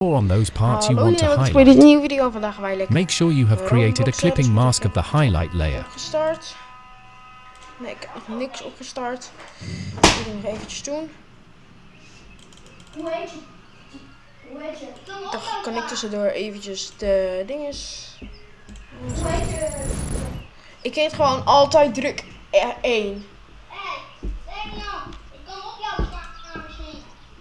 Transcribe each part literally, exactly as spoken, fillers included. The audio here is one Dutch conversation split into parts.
on those parts you Hallo want to iedereen, highlight. dit is een nieuwe video. Vandaag gaan wij lekker Make sure you have uh, created a Roblox clipping hebben. mask of the highlight layer. Opgestart. Nee, ik heb nog niks opgestart. Dat moet ik nog eventjes doen. Hoe heet je? Hoe heet je? Dan kan ik tussendoor eventjes de dinges. Hoe heet je? Ik heet gewoon altijd druk één. Hé, Daniel, ik kom op jouw kamer zien.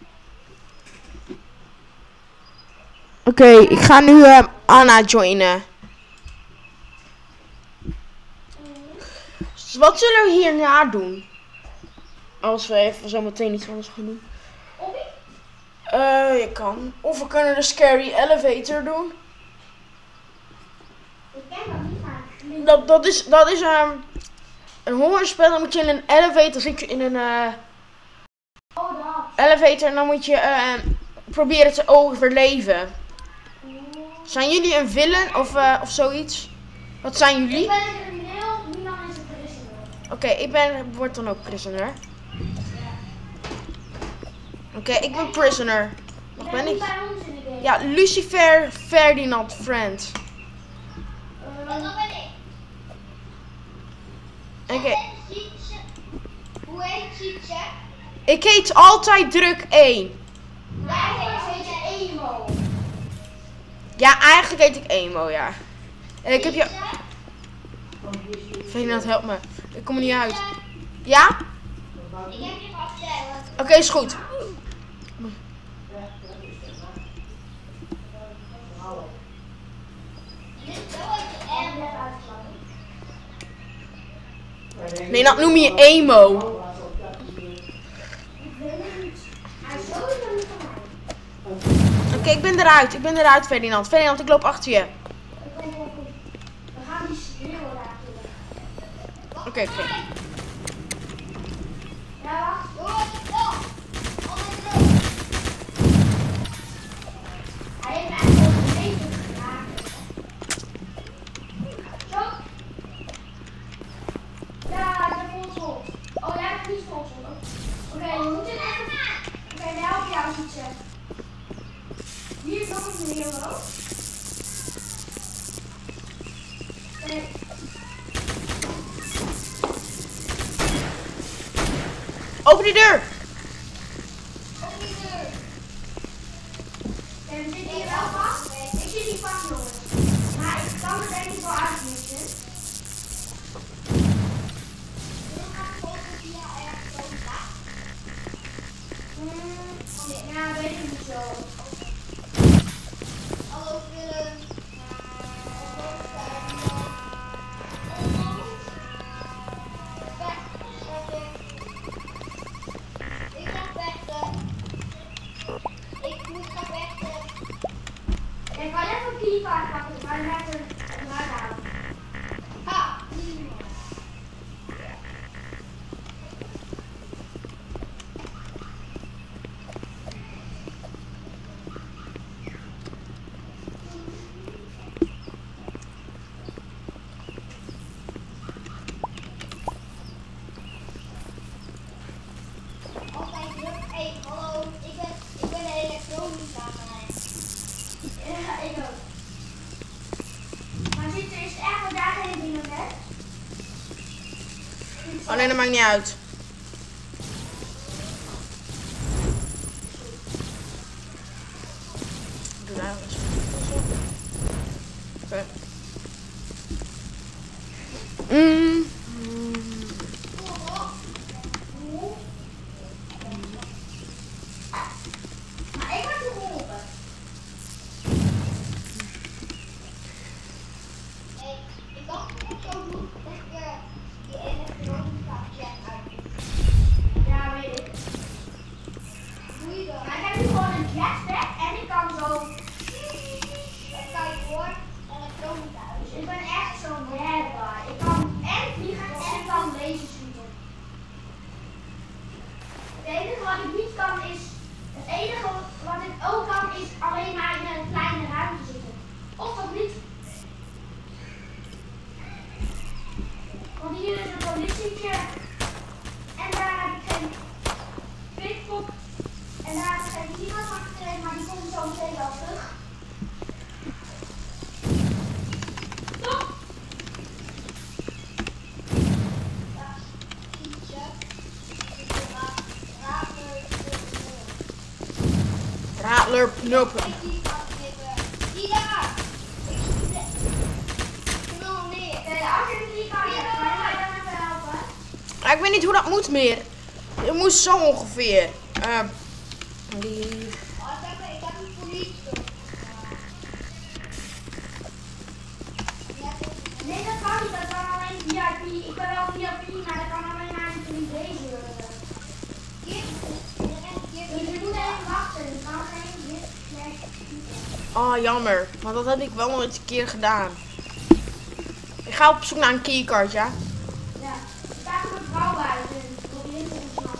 Oké, okay, ik ga nu uh, Anna joinen. Dus wat zullen we hierna doen? Als we even zo meteen iets anders gaan doen. Eh, uh, je kan. Of we kunnen de Scary Elevator doen. Ik ken dat niet, maar... Dat, dat is, dat is um, een horrorspel. Dan moet je in een elevator, zit je in een uh, Oh, dat. elevator en dan moet je uh, proberen te overleven. Zijn jullie een villain of, uh, of zoiets? Wat zijn jullie? Ik ben een crimineel, Milan is een prisoner. Oké, okay, ik ben, word dan ook prisoner. Oké, okay, ik ben prisoner. Wat ben ik? Bij ons in de game. Ja, Lucifer Ferdinand Friend. Uh, dat ben ik. Oké. Okay. Hoe heet Sietse? Ik heet altijd druk één. Eigenlijk heet je Emo. Ja, eigenlijk heet ik Emo, ja. En ik heb je... Ferdinand, help me. Ik kom er niet uit. Ja? Ik heb je vastgesteld. Oké, okay, is goed. Nee, dat noem je Emo. Oké, okay, ik ben eruit. Ik ben eruit, Ferdinand. Ferdinand, ik loop achter je. We gaan die schreeuwen laten. Oké, okay, oké. Okay. Ja, wacht. Hij heeft echt wel een leven gemaakt. Zo. Ja, ik heb volzond. Oh, jij hebt niet volzond. Oké, okay, je moet het even... Oké, okay, dan help jou iets. Hier is nog een hero. Okay. Open die deur! Open die deur! En we zitten hier wel vast. Ik zit hier vast, jongens. Maar ik kan het denk ik wel uitmissen. Hmm, ja, weet ik niet zo. Hallo Willem. Ik ga even een keypaard pakken, maar dan heb ik een draad aan. Ha! Altijd druk. Hey, hallo. Ik ben, ik ben de elektronica. Ja, ik ook. Maar zit er is echt wat daar geen dingen weg? Oh nee, dat maakt niet uit. Doe daar eens. Oké. Okay. Mm. Maar ik heb je geholpen. Hey, ik kan het net zo doen dat je die elektronica check uit. Ja, weet ik. Doe je dat? Maar ik heb nu gewoon een jetpack en ik kan zo. Dat kan je voor elektronica. Dus ik ben echt zo'n bad guy. Ik kan en No problem. Die daar! Ik wil nog meer. Als je een keycard hebt, ga je mij dan even helpen? Ja, ik weet niet hoe dat moet meer. Het moet zo ongeveer. Uh, die... Oh, ik heb, ik heb een politie. Nee, dat kan niet. Dat kan alleen V I P. Ik ben wel V I P, maar dat kan alleen maar in drie D worden. Dus je moet even wachten. Ik kan geen Oh, jammer. Maar dat heb ik wel nog eens een keer gedaan. Ik ga op zoek naar een keycard, ja? Ja, er staat een vrouw buiten. Probeer te ontsnappen.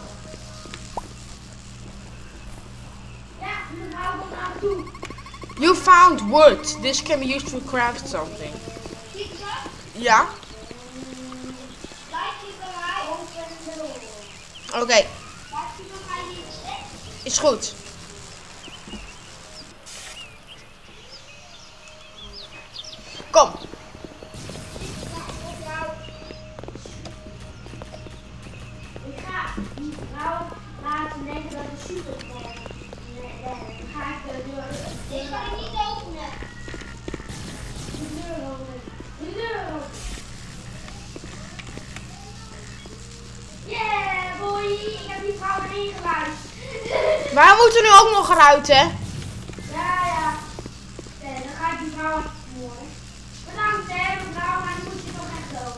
Ja, de vrouw komt naar me toe. You found wood. This can be used to craft something. Zie je dat? Ja? Lijkt je bij mij? Open de deur. Oké, Lijkt je bij mij niet? is goed. Kom. Ik ga die vrouw laten denken dat het super is. Nee, dan ga ik de deur. Ik ga het niet openen. De deur openen. De deur openen. Yeah, boy. Ik heb die vrouw erin geluisterd. Maar we moeten nu ook nog eruit, hè? Ja, ja. Nee, dan ga ik die vrouw even vermoorden. Bedankt, hè, mevrouw, maar die moet je toch echt lopen.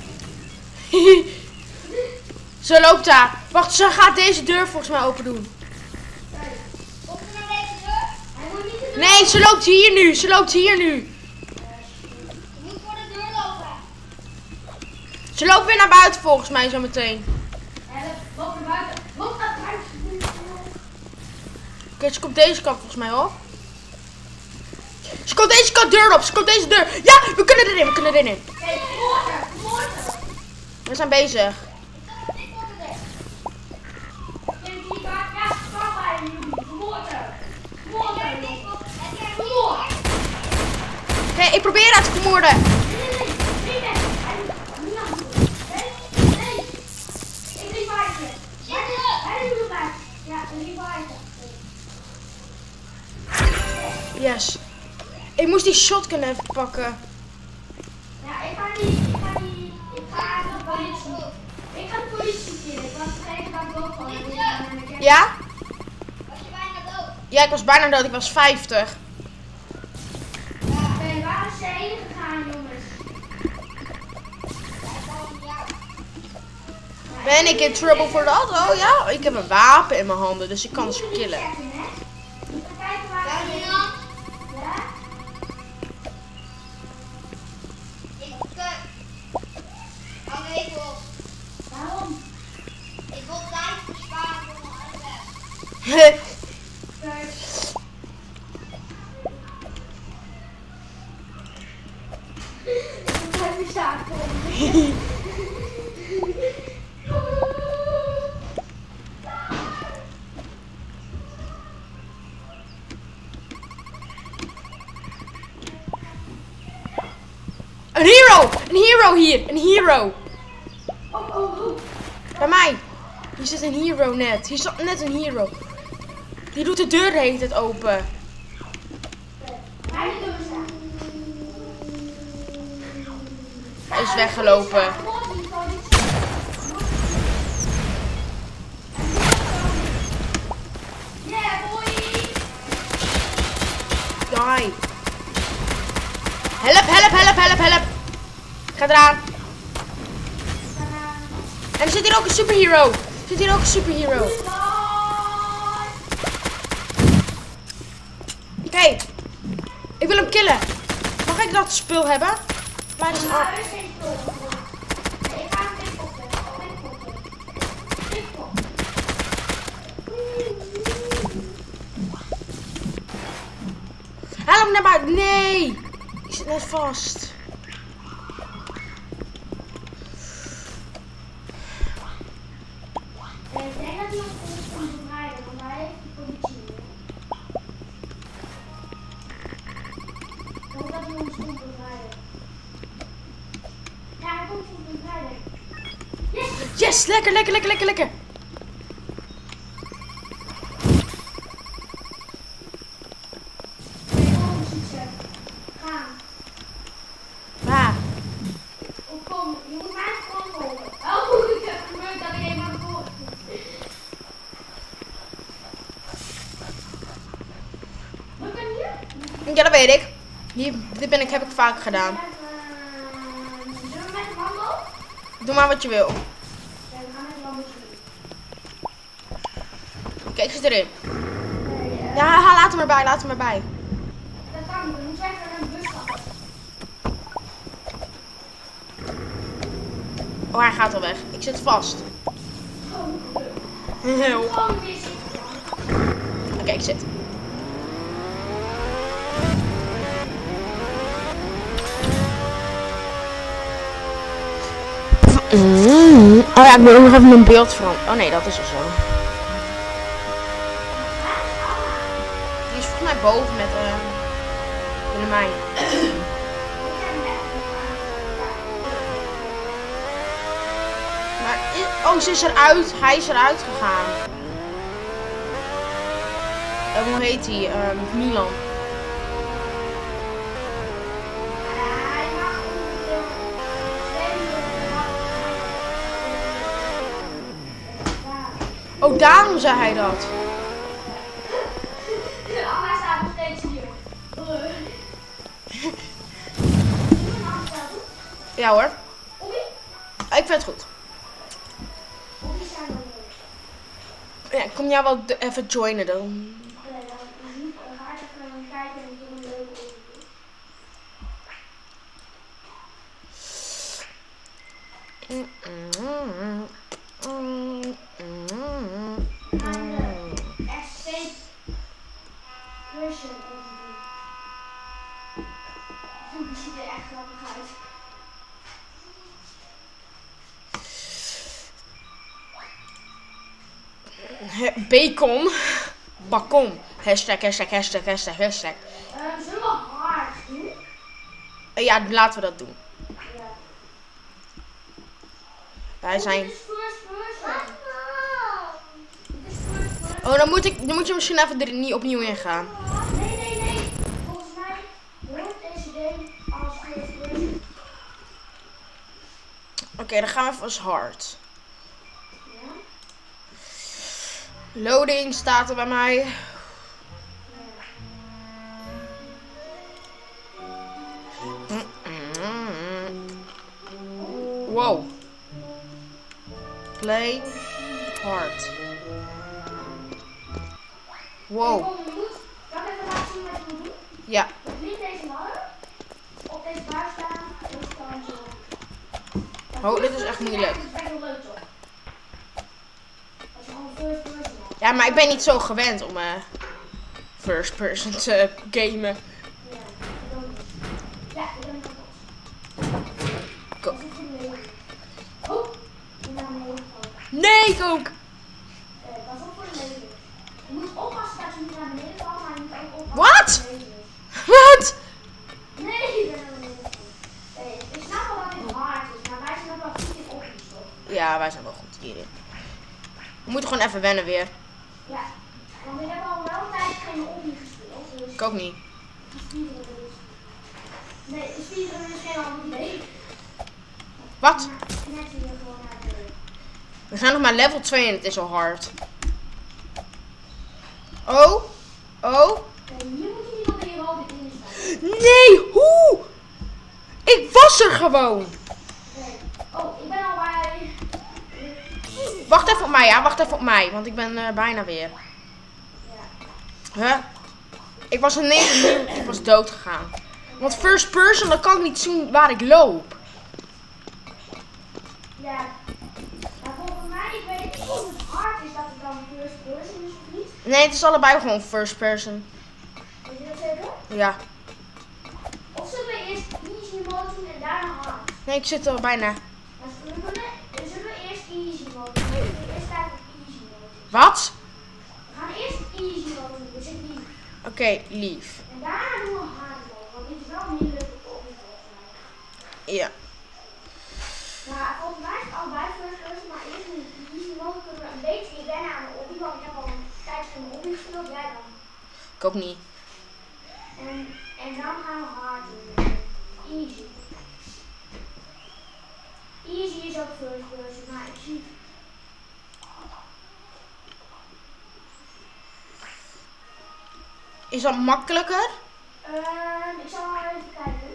Ze loopt daar. Wacht, ze gaat deze deur volgens mij open doen. Hey, open naar deze deur. Hij moet niet de deur. Nee, ze loopt hier nu. Ze loopt hier nu. Je moet voor de deur lopen. Ze loopt weer naar buiten volgens mij zo meteen. Help, loop naar buiten. Loop naar buiten. Oké, ze komt deze kant volgens mij op. Ze komt deze kant deur op. Ze komt deze deur. Ja, we kunnen erin. We kunnen erin. Hé, vermoorden, vermoorden. We zijn bezig. Ik word er weg. Ken je die kaart? Ja, kan bij jullie. Vermoorden. Vermoorden. Heb jij vermoord? Hé, ik probeer haar te vermoorden. Nee, nee, nee, nee. Hij moet niet aan doen. Nee, nee. Ik revive je. Hij doet het bij. Ja, een revive. Yes. Ik moest die shotgun even pakken. Ja, ik ga niet, ik ga niet, ik ga de politie. Ik ga de politie killen. Ik was vergeten dat ik dood was. Ja? Was je bijna dood? Ja, ik was bijna dood. Ik was vijftig. Oké, waar is ze heen gegaan, jongens? Ben ik in trouble voor dat? Oh ja, ik heb een wapen in mijn handen, dus ik kan ze killen. Kijken waar ze dan. Ja? Ik hang even op. Waarom? Ik wil tijd besparen voor mijn andere. Ik heb staan. Een hero! Een hero hier! Een hero! Oh, oh, oh. Bij mij! Hier zit een hero net. Hier zat net een hero. Die doet de deur de hele tijd open. Hij doet het. Hij is weggelopen. Yeah, boy! Die. Help, help, help, help, help. Ga eraan. En er zit hier ook een superhero. Er zit hier ook een superhero. Oké. Okay. Ik wil hem killen. Mag ik dat spul hebben? Maar is Maar er is geen spul. Nee, ik ga hem wegpotten. Wegpotten. Haal hem naar buiten. Nee. Ik zit net vast. Ik denk dat hij ons kan bevrijden, want hij heeft de politie. Ik hoop dat hij ons komt bevrijden. Ja, hij komt ons bevrijden. Yes! Yes, lekker, lekker, lekker, lekker, lekker. Ja, dat weet ik. Hier, dit ben ik, heb ik vaak gedaan. Uh, Zullen we met de Lambo? Doe maar wat je wil. Ja, we gaan met de Lambo doen. Kijk, ik zit erin. Nee, uh, Ja, ha, laat hem erbij, laat hem erbij. dat kan niet. We moeten even naar een bus stappen. Oh, hij gaat al weg. Ik zit vast. Gewoon, Oké, gewoon weer zitten. ik zit. Oh ja, ik wil ook nog even mijn beeld veranderen. Oh nee, dat is al zo. Die is volgens mij boven met uh, Willemijn. Maar, i- oh, ze is eruit. Hij is eruit gegaan. Uh, hoe heet hij? Um, Milan. Hij mag ongeveer twee uur. Oh, daarom zei hij dat. Anna staat nog steeds hier. Ja hoor. Oei, Ik vind het goed. oei zijn er weer. Ja, ik kom jou wel de- even joinen dan. Nee, dan ga ik even kijken en doen een leuke oefening. We gaan de escape version doen. Die ziet er echt grappig uit. He- Bacon. Bacon. Hashtag, hashtag, hashtag, hashtag, hashtag. Uh, zullen we hard doen? Uh, ja, laten we dat doen. Ja. Wij zijn... Dit is first person. Dit is first person. Oh, dan moet, ik, dan moet je misschien even er niet opnieuw ingaan. Nee, nee, nee. Volgens mij hoort deze game als first person. Oké, okay, dan gaan we even als hard. Ja? Loading staat er bij mij. Wow. Play hard. Wow. Kom, je moet. Kan ik even laten zien wat je moet doen? Ja. Niet deze mannen. Op deze buis staan. Dat is gewoon zo. Oh, dit is echt moeilijk. Dat is best wel leuk toch? Als je gewoon first person hebt. Ja, maar ik ben niet zo gewend om uh, first person te gamen. Ja, dat ook niet. Ja, ik ben kapot. Go. Dat is een leuk. Oh, ik ben naar beneden gevallen. Nee, ik ook. Eh, pas op voor de lasers. Je moet oppassen dat je niet naar beneden valt, maar je moet ook oppassen Wat? voor de lasers. Wat? Nee, ik ben naar beneden gevallen. Nee, ik snap wel dat dit hard is, maar wij zijn ook wel goed in opties toch? Ja, wij zijn wel goed hierin. We moeten gewoon even wennen weer. Ja, want ik heb al wel een tijd geen optie gespeeld, dus Ik ook niet. die speedrun is... Nee, de speedrun is geen ander idee. Wat? Maar net hier gewoon naar de... We zijn nog maar level twee en het is al hard. Oh. Oh. Nee, hier moet je niet op die rode dingen staan. Nee, hoe? Ik was er gewoon. Nee. Oh, ik ben al bij... Wacht even op mij, ja. Wacht even op mij, want ik ben er bijna weer. Ja. Huh? Ik was een negen, ik was dood gegaan. Want first person, dan kan ik niet zien waar ik loop. Ja. Maar volgens mij, ik weet niet of het hard is dat het dan first person is of niet. Nee, het is allebei gewoon first person. Weet je dat zeker? Ja. Of zullen we eerst easy mode doen en daarna hard? Nee, ik zit er bijna. Maar zullen we, kunnen- zullen we eerst easy mode doen? We moeten eerst kijken of easy mode is. Wat? We gaan eerst easy mode doen, dus ik niet. Oké, okay, lief. En daarna doen we hard mode, want dit is wel moeilijk op de volgens mij. Ja. Maar volgens mij is het allebei first person, maar eerst in easy mode kunnen we een beetje wennen aan de optie, want ik heb al een tijd geen optie gespeeld, jij dan. Ik ook niet. En, en dan gaan we hard doen. Easy. Easy is ook first person, maar ik zie... Is dat makkelijker? Uh, ik zal maar even kijken.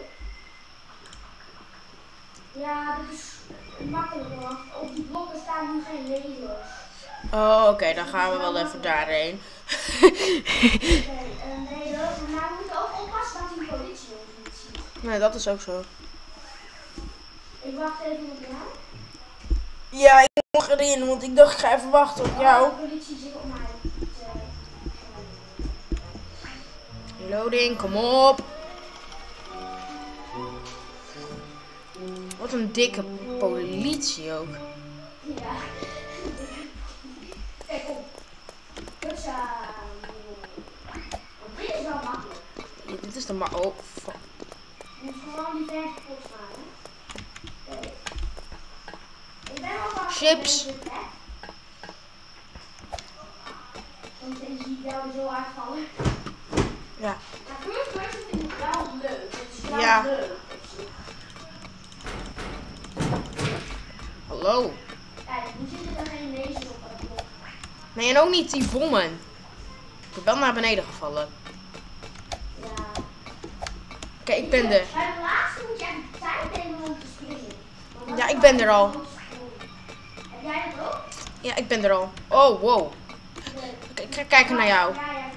Ja, dit is makkelijk, want op die blokken staan nu geen lasers. Oh, oké, okay, dan gaan we wel even daarheen. Oké, okay, uh, nee, maar we moeten ook oppassen dat die politie ons niet ziet. Nee, dat is ook zo. Ik wacht even op jou. Ja, ik moet erin, want ik dacht ik ga even wachten op jou. Oh, de politie zit op mij. Loading, kom op. Wat een dikke politie ook. Ja. Kijk op. Kutsa. Want dit is wel makkelijk. Ja, dit is de ma... Oh, fuck. Je moet gewoon die vent kapot slaan, hè. Kijk. Ik ben wel vast. Chips. Want dan zie ik jou zo uitvallen. Ja. Maar first person vind ik wel leuk. Het is wel Ja. leuk. Hallo. Kijk, nu zitten er geen lasers op dat blok. Nee, en ook niet die bommen. Ik ben wel naar beneden gevallen. Ja. Oké, ik ben er. Bij de laatste moet je echt tijd nemen om te springen. Want Ja, dat ik ben is er al. Heb jij dat ook? Ja, ik ben er al. Oh, wow. Nee. Oké, ik ga kijken naar jou. Ja, ja, ja.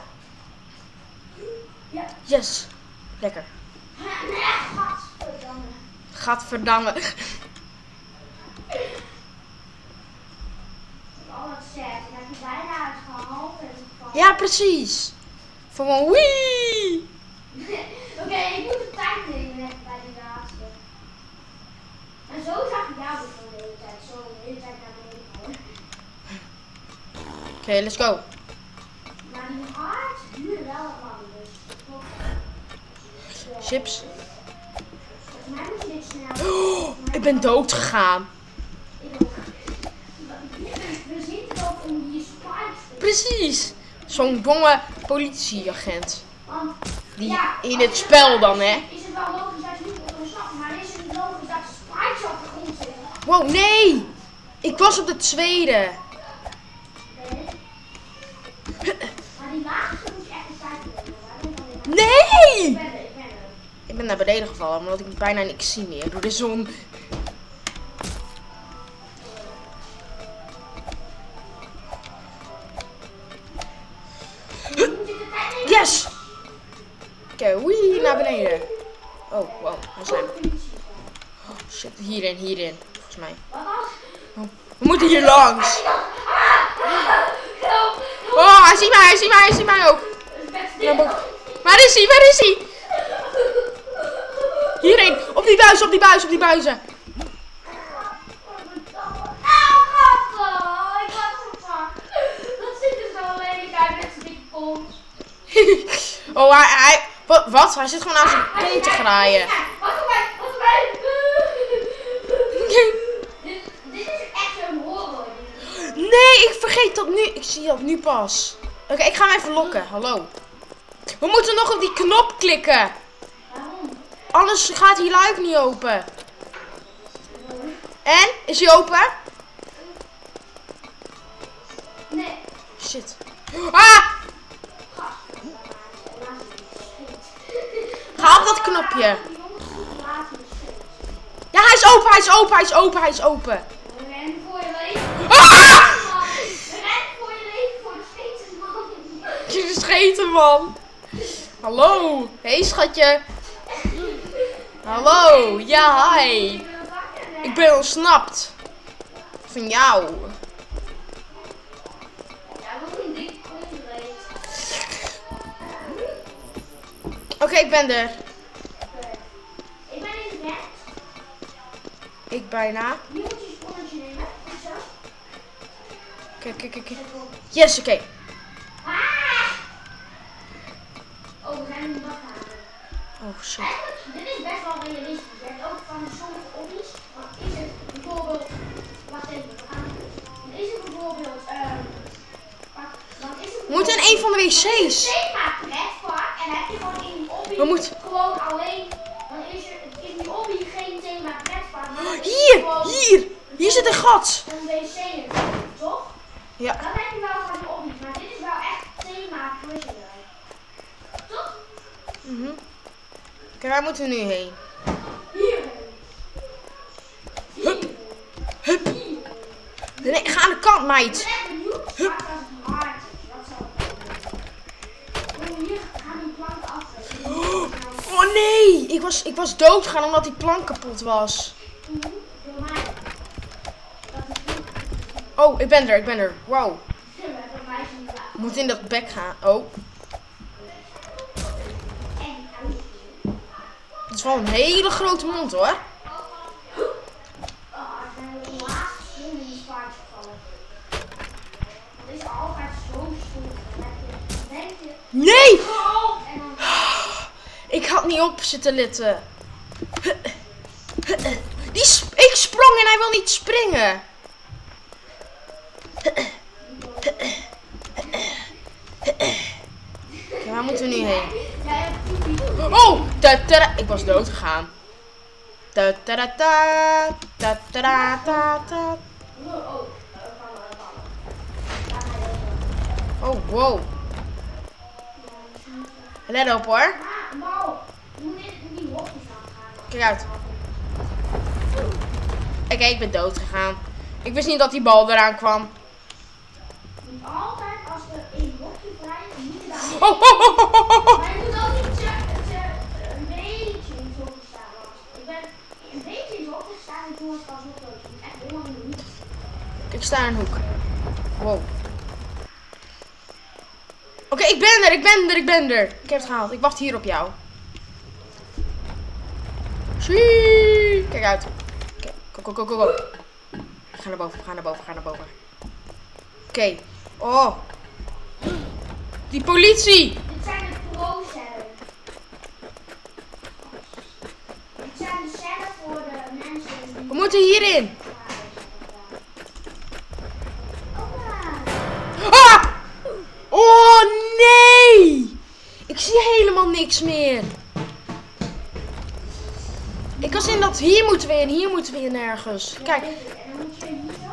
Ja. Yes. Lekker. Nee, gadverdamme. Gadverdamme. Oh, wat sad. Ik heb je bijna uitgehaald en gevallen. Ja, precies. Gewoon wee. Oké, ik moet de tijd nemen net bij die laatste. En zo zag ik jou dus van de hele tijd. Zo de hele tijd naar beneden vallen. Oké, okay, let's go. Maar die hard duurde wel wat lang, dus klopt. Dus, Chips. volgens mij moet je dit snel. Oh, ik ben dood gegaan. Ik ook. We zitten ook in die spikes. Precies. Zo'n domme politieagent. Want, Die ja, in als het je spel het dan, hè? Is het wel logisch dat je niet op een stap, maar is het niet logisch dat de spikes op de grond zitten? Wow, nee. Ik was op de tweede. Nee. Maar die laatste moet je echt een tijd nemen. Waarom dan weer? Nee. Ik ben er, ik ben er. Ik ben naar beneden gevallen, omdat ik bijna niks zie meer door de zon. Moet je de tijd nemen? Yes! Oké, okay, wee, naar beneden. Oh, wow, waar zijn we? Oh, shit, hierin, hierin, volgens mij. Wat als? Oh, we moeten hier langs. Help! Oh, hij ziet mij, hij ziet mij, hij ziet mij ook. Ja, maar- waar is hij, waar is hij? Hierin, op die buis, op die buis, op die buizen. Auw, gasten! Ik was gepakt. Dat ziet er zo lelijk uit met zijn dikke kont. Oh, hij, hij, wat, wat? Hij zit gewoon aan zijn teen te graaien. Wat voor mij, wat voor mij. Dit, dit is echt een horror. Nee, ik vergeet dat nu. Ik zie dat nu pas. Oké, okay, ik ga hem even lokken. Hallo. We moeten nog op die knop klikken. Waarom? Anders gaat die luik niet open. En? Is hij open? Nee. Shit. Ah! Ga op dat knopje. Ja, hij is open, hij is open, hij is open, hij is open. Ren voor je leven. Ah! Ren voor je leven voor de scheten, man. Je scheten, man. Hallo. Hé, hey, schatje. Hallo. Ja, hi. Ik ben ontsnapt. Van jou. Ja, wat een dikke kont reed. Oké, okay, ik ben er. Ik ben in de net. Ik bijna. Nu moet je een sprongetje nemen. Zo. Kijk, kijk, kijk. Yes, oké. Okay. Ah! Oh, we zijn in de badkamer. Oh, shit. Eigenlijk, dit is best wel realistisch. Je hebt ook van sommige opties. Dan is het bijvoorbeeld. Wacht even, we gaan. Dan is het bijvoorbeeld. Um, dan is het We moeten in een van de wc's. thema pretpark en dan heb je gewoon in die optie. We moeten. Gewoon alleen. Dan is er in die optie geen thema pretpark. Maar dan is Hier, het gewoon hier. Hier zit een gat. een wc in, toch? Ja. Dan heb je wel van die opties, maar dit is wel echt thema prisoner. Toch? Mhm. Kijk, waar moeten we nu heen? Hierheen. Hup. Hup. Nee, ga aan de kant, meid. Ik ben echt benieuwd. Hup. Als het hard is. Dat zou ik doen. Hier gaan die planken af. Oh nee, ik was, ik was doodgegaan omdat die plank kapot was. Door mij. Dat is goed. Oh, ik ben er, ik ben er. Wow. Dat mij is niet waar. Ik moet in dat bek gaan. Oh, En uit. dat is wel een hele grote mond hoor. Oh, ik ben de laatste schoen in die zwaard gevallen. Dat is altijd zo'n schoen. Dan denk je, Nee! oh, en dan... Ik had niet op zitten letten. Die sp ik sprong en hij wil niet springen. Okay, waar moeten we nu heen? Jij hebt pipi. Oh! Ta -ta ik was dood gegaan. Ta -ta -ta -ta, ta -ta -ta -ta -ta. Oh, oh. Oh, wow. Let op hoor. Ah, Mal. Je moet in die hokjes gaan. Kijk uit. Oké, ik ben dood gegaan. Ik wist niet dat die bal eraan kwam. Je moet altijd als er een hokje vrij is, moet je daar... Oh, oh, oh, oh, oh, oh. Maar je moet ook niet te, te, een beetje in het hokje staan. Want ik ben een beetje in het hokje staan en toen was het alsnog dood. Je moet echt helemaal in de hoek. Ik sta in een hoek. Wow. Oké, ik ben er, ik ben er, ik ben er. Ik heb het gehaald. Ik wacht hier op jou. Zie. Kijk uit. Oké, go, go, go, go, go. Ga naar boven, ga naar boven, ga naar boven. Oké. Okay. Oh. Die politie. Dit zijn de pro-cellen. Dit zijn de cellen voor de mensen die... We moeten hierin. Ah! Oh nee! Ik zie helemaal niks meer. Ik was in dat hier moeten we in, hier moeten we in ergens. Kijk. En dan moet je hier zo.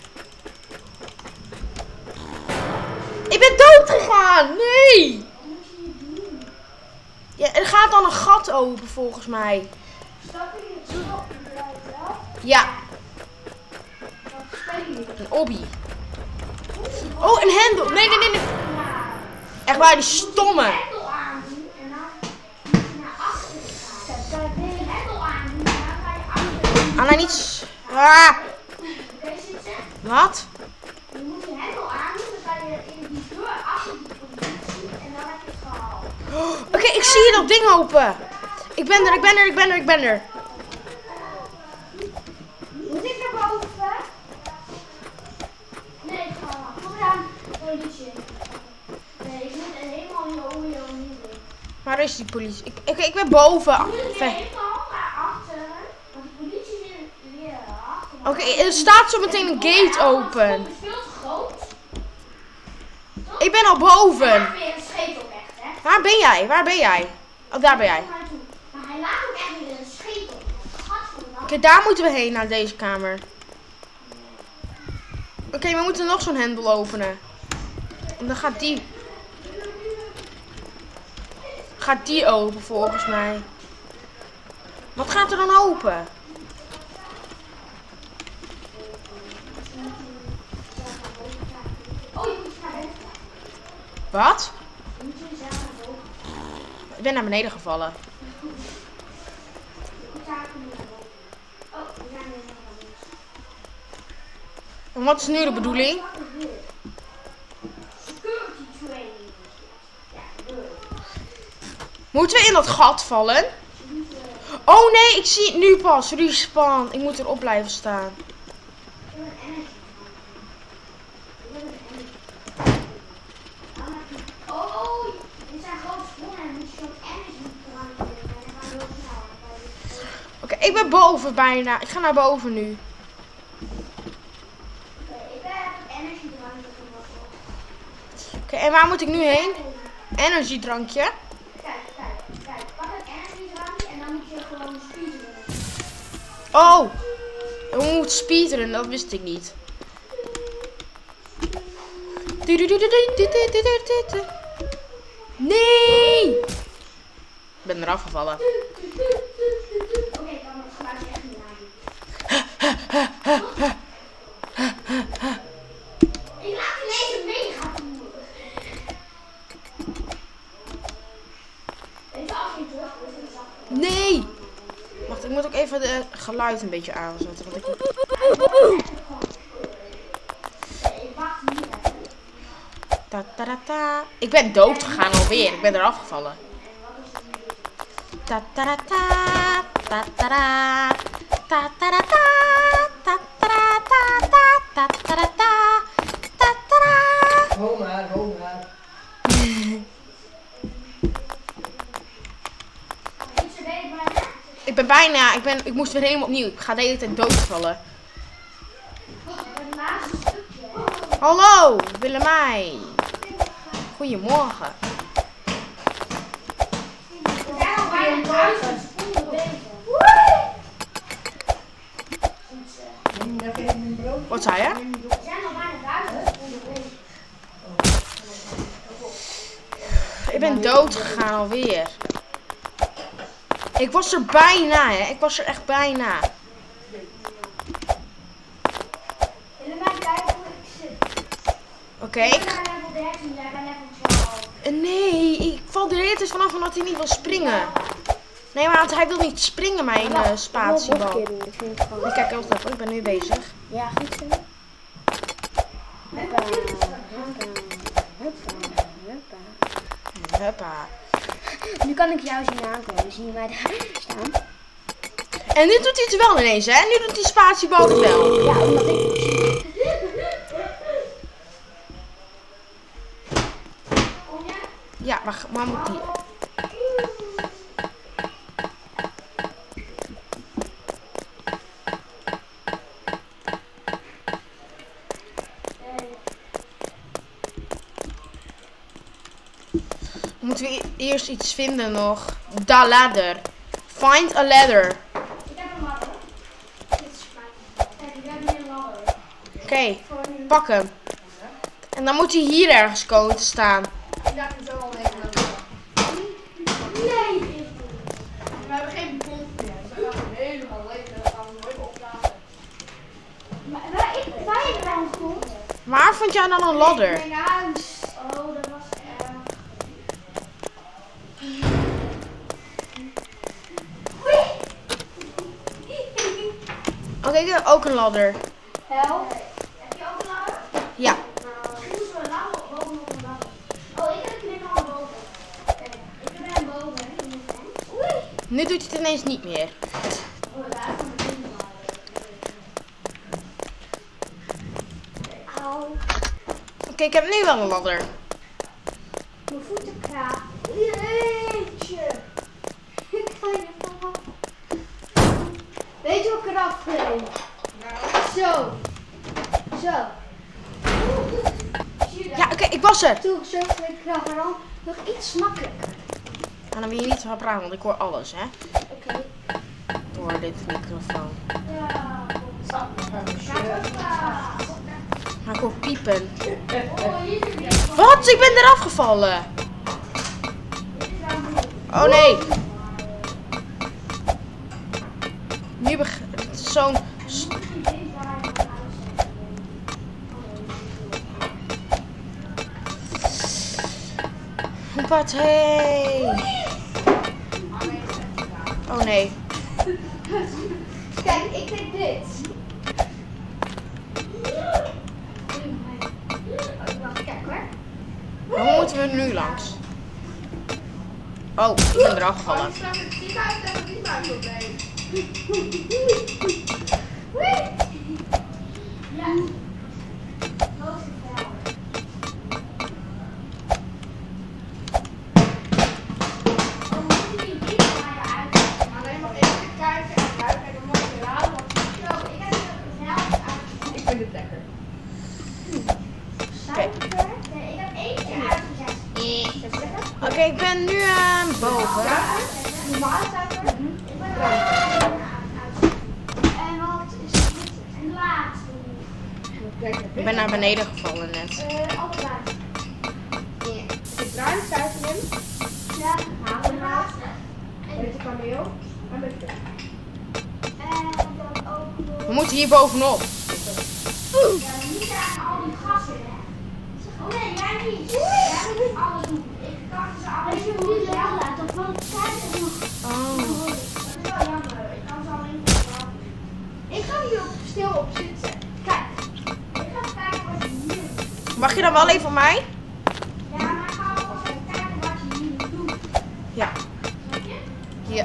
Ik ben dood gegaan. Nee! Wat moet je hier doen? Ja, er gaat dan een gat open volgens mij. Stap je het zo wel? Ja, Wat speel je? een obby. Oh, een hendel. Nee, nee, nee, nee. Echt waar, die stomme. Hendel aandoen en dan moet je naar achteren gaan. Kan je de hendel aandoen en dan ga je achteren. Anna, niet. Ah, Oké, zit ze? wat? Je moet je hendel aandoen, dan ga je in die deur achter die positie en dan heb je het gehaald. Oké, ik zie hier dat ding open. Ik ben er, ik ben er, ik ben er, ik ben er. Moet ik naar boven? Nee, ik ga kom eraan. Politie. Nee, ik moet er helemaal in de olie niet in. Waar is die politie? Ik, ik, ik ben boven. Je moet Ver- helemaal naar achteren, want de politie zit weer achter. Oké, er staat zo meteen een gate open. Het is veel te groot. Ik ben al boven. Daar weer een scheet op echt, hè? Waar ben jij? Waar ben jij? Oh, daar ben jij. Kom maar toe. Maar hij laat ook echt weer een scheet op. Gadverdamme. Oké, daar moeten we heen, naar deze kamer. Oké, we moeten nog zo'n hendel openen. En dan gaat die... Gaat die open volgens mij. Wat gaat er dan open? Oh, je moet naar beneden gaan. Wat? Je moet jezelf naar boven. Ik ben naar beneden gevallen. Je moet daar naar boven. Oh, we zijn weer naar links. En wat is nu de bedoeling? Wat is dit? Security training. Ja, gebeurt. Moeten we in dat gat vallen? Oh nee, ik zie het nu pas. Respawn. Ik moet erop blijven staan. Ik heb een energy. Ik heb een energy. Oh, dit zijn grote sprongen en dan moet je zo'n energy eraan doen. En dan gaan we heel snel. Oké, ik ben boven bijna. Ik ga naar boven nu. Oké, ik heb een energy eraan doen. Oké, en waar moet ik nu heen? Energy drankje. Kijk, kijk, kijk. Pak een energy drankje en dan moet je gewoon speedrunnen. Oh, we moeten speedrunnen, dat wist ik niet. Nee! eraf gevallen. Oké, ik kan het geluid echt niet nadoen. Ik laat ineens een mega voeren. Even afgehen terug, dat is zacht. Nee! Wacht, ik moet ook even het geluid een beetje aanzetten. Want ik... Ik wacht niet even. Ta -ta -ta -ta. Ik ben dood gegaan alweer. Ik ben eraf gevallen. Ta -ta -ta -ta. Ta -ta -ta. Ta -ta -ta -ta. Ta -ta -ta -ta. Ta -ta -ta -ta. Ta -ta -ta. Ho maar, ho maar. Ik ben bijna, ik, ben, ik moest weer helemaal opnieuw. Ik ga de hele tijd doodvallen. Hallo, Willemij. Goedemorgen. We zijn al bijna duizend seconden bezig. Neem nog even een brood. Wat zei je? We zijn al bijna duizend seconden bezig. Ik ben dood gegaan alweer. Ik was er bijna, hè. Ik was er echt bijna. Willen wij kijken hoe ik zit? Oké. Ik ben level dertien, jij bent level twaalf. Nee, ik val er de hele tijd vanaf omdat hij niet wil springen. Nee, maar hij wil niet springen, mijn uh, spatiebal. Ik vind het gewoon. Ik kijk altijd even, ik ben nu bezig. Ja, goed zo. Huppa, huppa, huppa, huppa. Huppa. Nu kan ik jou zien aankomen. Zie je mij daar staan? En nu doet hij het wel ineens, hè? Nu doet die spatiebal het wel. Ja, omdat ik... Ja, maar waar moet die? Moeten we eerst iets vinden nog? Da ladder. Find a ladder. Ik heb een ladder. Dit is mijn. Kijk, ik heb hier een ladder. Oké, okay, pak hem. En dan moet hij hier ergens komen te staan. Ik dacht het zo al even naar de Nee! We hebben geen bond meer. Ze gaan helemaal leeg en dan gaan we nooit opdagen. Maar waar ik waar ik bij ons kom? Waar vond jij dan een ladder? Mijn huis. Oh, dat was erg. Oké, okay, ik heb ook een ladder. Help. Heb je ook een ladder? Ja. Nou, ik moest een ladder bovenop een ladder. Oh, ik heb een knip al boven. Oké, ik ben boven. Oei. Nu doet hij het ineens niet meer. Oh, daar is een kind. Auw. Oké, okay, ik heb nu wel een ladder. Mijn voeten kraken. Jeetje. Ik ga je vallen. Weet je hoe ik eraf ging? Zo. Zo. Ja, oké, okay, ik was er. Toen zo ging ik eraf, maar dan nog iets makkelijker. En dan wil je niet gaan praten, want ik hoor alles, hè. Oké. Door dit microfoon. Ja. Maar ik hoor piepen. Oh, hier is weer. Wat? Ik ben eraf gevallen. Oh nee. Nu begint zo'n... Wat hey. Oh nee. Kijk, ik denk dit. Kijk hoor. Waar moeten we nu langs? Oh, ik ben eraf gevallen. Ik sta met die buiten en met die buiten op mee. Ja. Alleen maar even kijken en kijken en dan mag je raden wat ik vind het lekker. Suiker? Nee, ik heb eentje uitgezet. Oké, okay, ik ben nu aan uh, boven. Normale suiker? Ik ben er En wat is dit? En de laatste. Ik ben naar beneden gevallen net. Uh, allebei. Ik draai het suiker in. Ja, nou, de laatste. moeten hier bovenop. Ja, maar niet aan al die gassen, hè. Oh nee, jij niet. Jij moet alles doen. Ik kan ze alleen Als je hem niet wel laat, dan valt het tijd nog. Oh. Dat is wel jammer. Ik kan ze alleen niet laten. Ik ga hier op, stil op zitten. Kijk. Ik ga even kijken wat je hier doet. Mag je dan wel even voor mij? Ja, maar ik ga ook even kijken wat je hier doet. Ja. Snap je? Hier.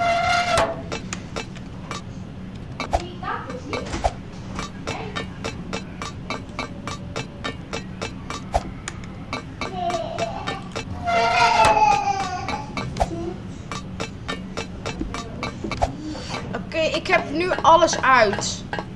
Zie je dat dus niet? Nee. Oké, ik heb nu alles uit.